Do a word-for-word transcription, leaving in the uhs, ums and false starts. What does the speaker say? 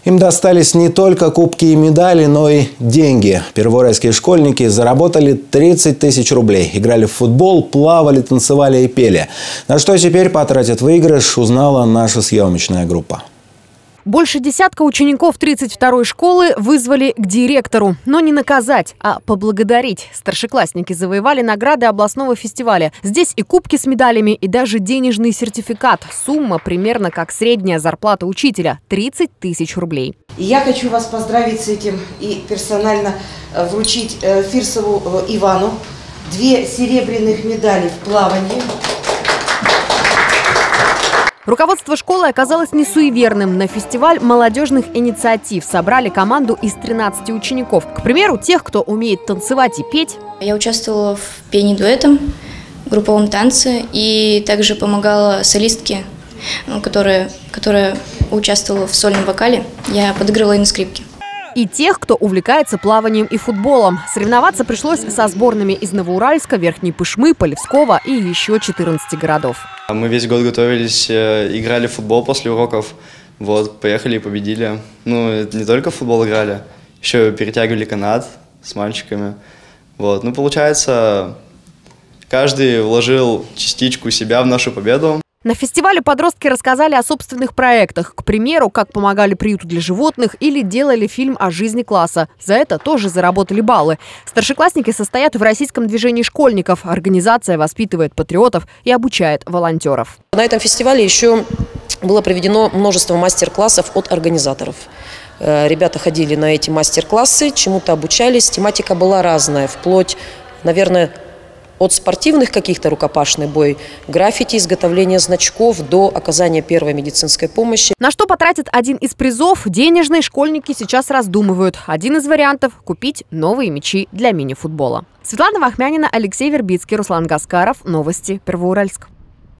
Им достались не только кубки и медали, но и деньги. Первоуральские школьники заработали тридцать тысяч рублей. Играли в футбол, плавали, танцевали и пели. На что теперь потратят выигрыш, узнала наша съемочная группа. Больше десятка учеников тридцать второй школы вызвали к директору. Но не наказать, а поблагодарить. Старшеклассники завоевали награды областного фестиваля. Здесь и кубки с медалями, и даже денежный сертификат. Сумма примерно как средняя зарплата учителя – тридцать тысяч рублей. И я хочу вас поздравить с этим и персонально вручить Фирсову Ивану две серебряных медали в плавании. Руководство школы оказалось не суеверным. На фестиваль молодежных инициатив собрали команду из тринадцати учеников. К примеру, тех, кто умеет танцевать и петь. Я участвовала в пении дуэтом, групповом танце и также помогала солистке, которая, которая участвовала в сольном вокале. Я подыгрывала и на скрипке. И тех, кто увлекается плаванием и футболом. Соревноваться пришлось со сборными из Новоуральска, Верхней Пышмы, Полевского и еще четырнадцати городов. Мы весь год готовились, играли в футбол после уроков. Вот, поехали и победили. Ну, не только в футбол играли, еще перетягивали канат с мальчиками. Вот, ну, получается, каждый вложил частичку себя в нашу победу. На фестивале подростки рассказали о собственных проектах. К примеру, как помогали приюту для животных или делали фильм о жизни класса. За это тоже заработали баллы. Старшеклассники состоят в российском движении школьников. Организация воспитывает патриотов и обучает волонтеров. На этом фестивале еще было проведено множество мастер-классов от организаторов. Ребята ходили на эти мастер-классы, чему-то обучались. Тематика была разная, вплоть, наверное, от спортивных каких-то рукопашный бой, граффити, изготовление значков до оказания первой медицинской помощи. На что потратят один из призов, денежные школьники сейчас раздумывают. Один из вариантов – купить новые мячи для мини-футбола. Светлана Вахмянина, Алексей Вербицкий, Руслан Гаскаров. Новости Первоуральск.